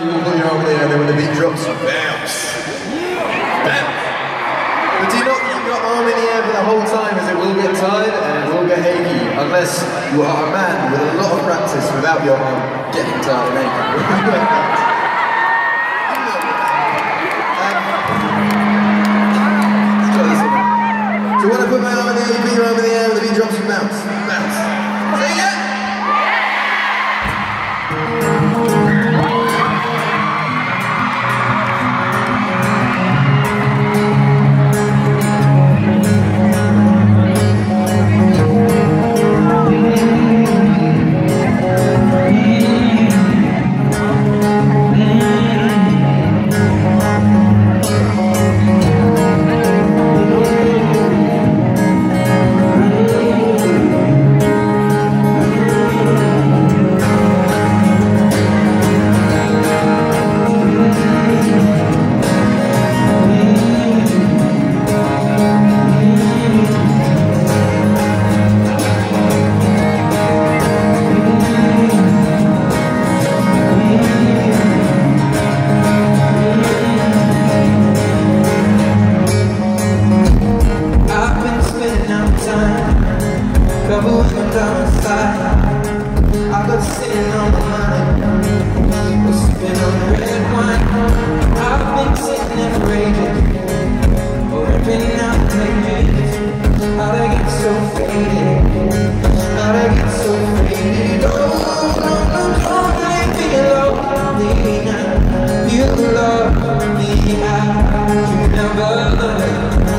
You will put your arm in the air, and then when the beat drops, you bounce. Bounce. But do not keep your arm in the air for the whole time, as it will get tired and it will get achy, unless you are a man with a lot of practice without your arm getting tired and achy. So when I put my arm in the air, you put your arm in the air, when the beat drops, you bounce. Bounce. Say yeah! I got sitting on my mind, sipping on red wine. I've been sitting there for ages, ripping out pages. How'd I get so faded? How'd I get so faded? Oh, no, no, don't leave me lonely now. You love me out, you never loved me.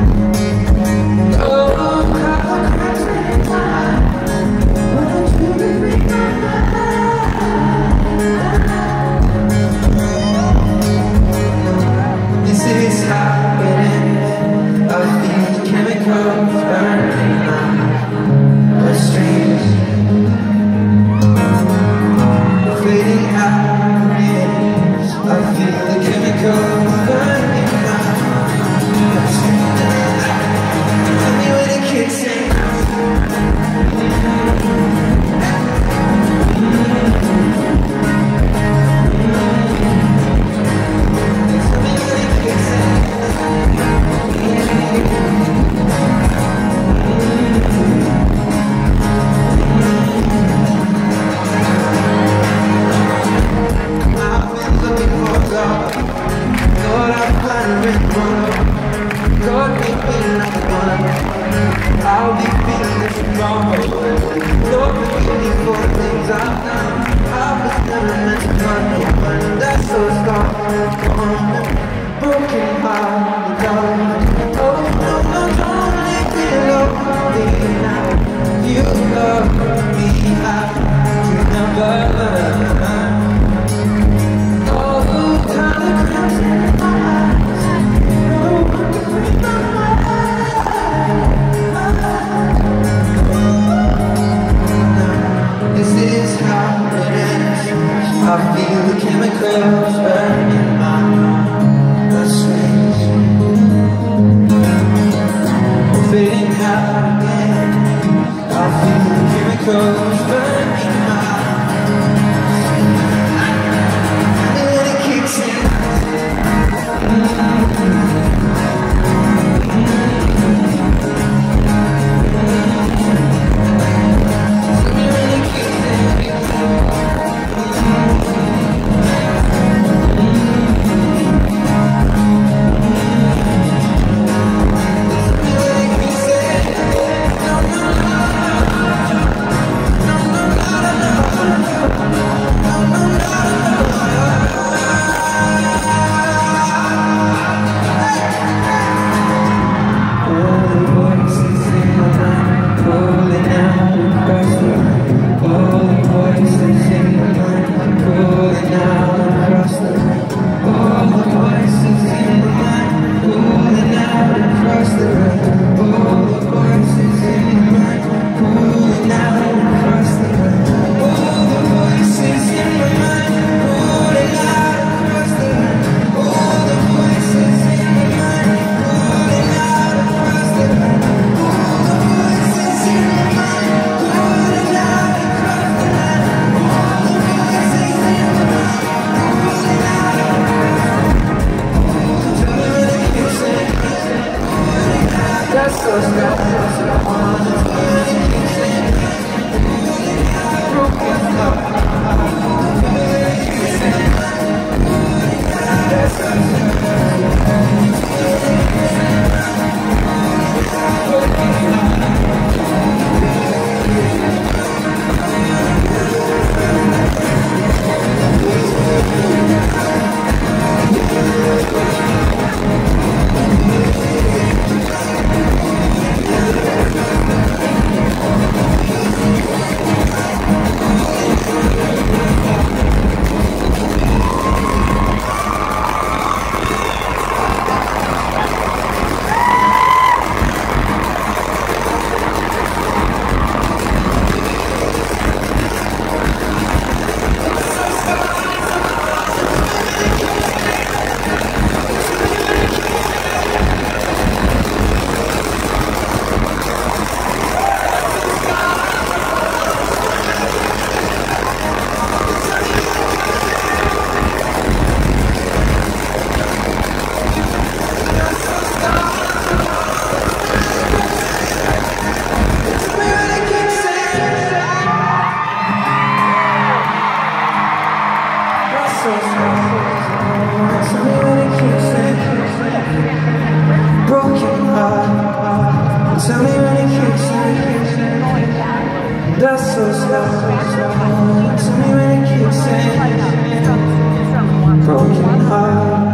I'll be feeling this tomorrow. Lord, forgive me for the things I've done. I was never meant to run no one. That's so scarred, broken heart, love. Oh, no, no, don't leave me lonely now. You love me out, you never loved me. All the time comes in my eyes. No one can bring my I feel the chemicals burning my bloodstreams, fading out again. I feel the chemicals burning my bloodstreams, and it kicks in. That's so slow. Tell me when it kicks in. Broken heart.